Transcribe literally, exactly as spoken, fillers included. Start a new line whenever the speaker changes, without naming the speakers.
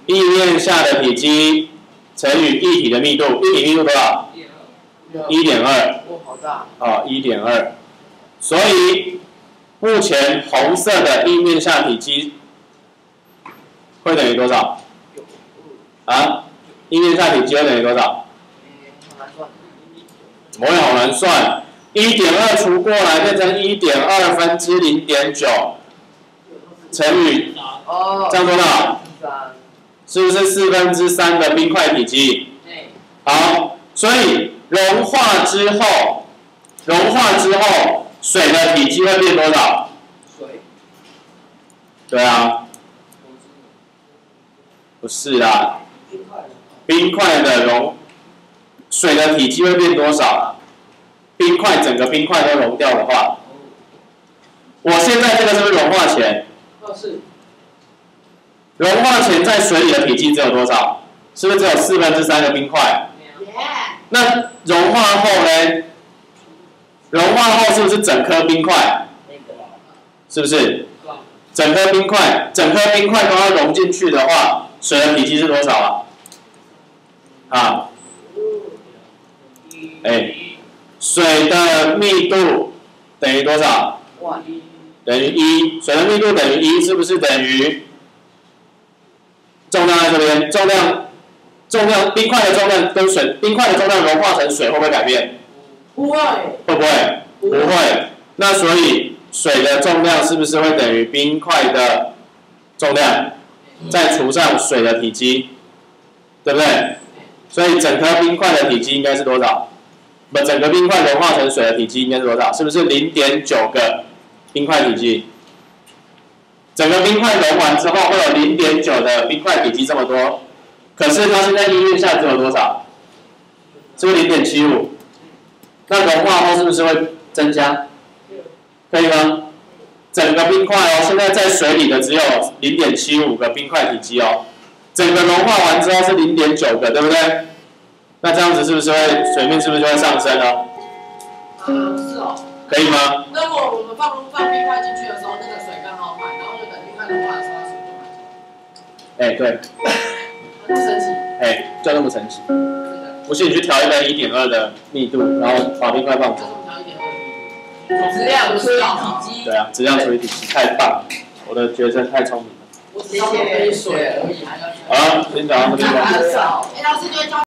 液面下的体积乘以液体的密度，液体密度多少？一点二。
哇，好大。
哦，一点二。所以目前红色的液面下体积会等于多少？啊？液面下体积会等于多少？怎么会好难算？ 一点二除过来变成一点二分之零点九乘以，这样多少？是不是四分之三的冰块体积？好，所以融化之后，融化之后，水的体积会变多少？水。对啊。不是啦。冰块的融，水的体积会变多少啊？ 冰块整个冰块都融掉的话，我现在这个是不是融化前？是。融化前在水里的体积只有多少？是不是只有四分之三的冰块？那融化后呢？融化后是不是整颗冰块？是不是？整颗冰块，整颗冰块都要融进去的话，水的体积是多少啊？啊？哎。 水的密度等于多少？等于一。水的密度等于一，是不是等于重量在这边？重量，重量，冰块的重量跟水，冰块的重量融化成水会不会改变？不会。会不会？不会。那所以水的重量是不是会等于冰块的重量，再除上水的体积，对不对？所以整颗冰块的体积应该是多少？ 不，整个冰块融化成水的体积应该是多少？是不是零点九个冰块体积？整个冰块融完之后会有零点九的冰块体积这么多，可是它现在液面下只有多少？是不是零点七五？那融化后是不是会增加？可以吗？整个冰块哦，现在在水里的只有零点七五个冰块体积哦，整个融化完之后是零点九个，对不对？ 那这样子是不是会水面是不是就会上升了？
嗯，是哦。
可以吗？
那如果我们放放冰块进去的时候，那个水刚好满，然后就等冰块融化的时候，水就满。哎，对。那么神奇。
哎，就那么神奇。不信你去调一个一点二的密度，然后把冰块放着。
调一点二。质量除以体积。
对啊，质量除以体积，太棒了！我的学生太聪明了。
我只知道喝杯水而已，还要。
好了，先讲到这边吧。
哎，老师，你会教。